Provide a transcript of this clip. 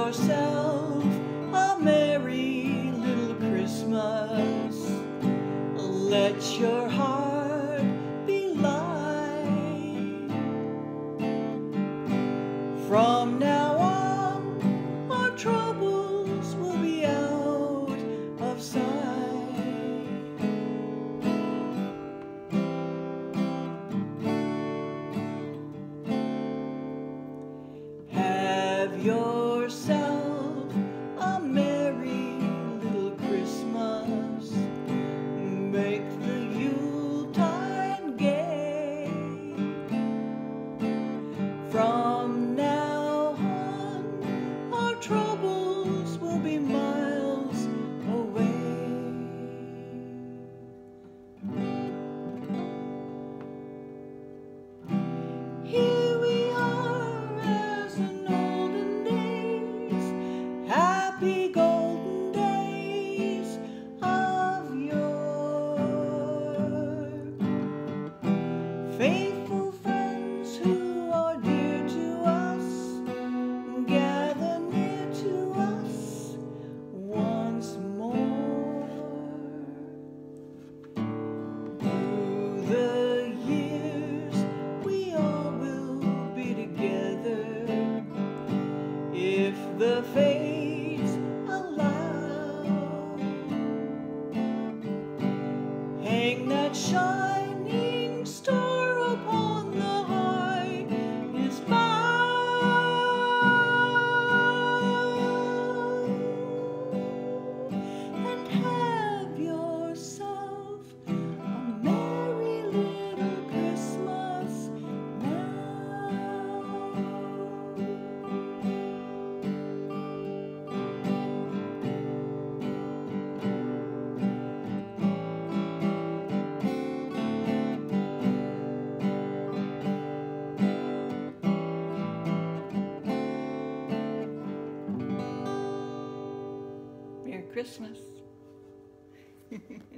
yourself a merry little Christmas. Let your heart be light. From now on, our troubles will be out of sight. Have yourself a merry little Christmas. Make the Yuletide gay. From now on, our troubles will be miles away. Here we are as in olden days, happy golden days of yore. Faithful friends who are dear to us, gather near to us once more. Through the years we all will be together, if the fates allow. Hang that shining star upon the highest bough, and have yourself a merry little Christmas now. Merry Christmas.